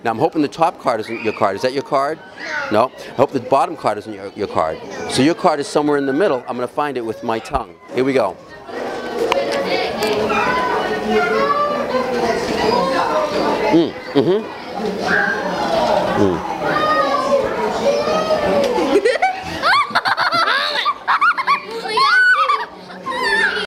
Now I'm hoping the top card isn't your card. Is that your card? No. I hope the bottom card isn't your card. So your card is somewhere in the middle. I'm going to find it with my tongue. Here we go. Mm. Mm-hmm. Mm.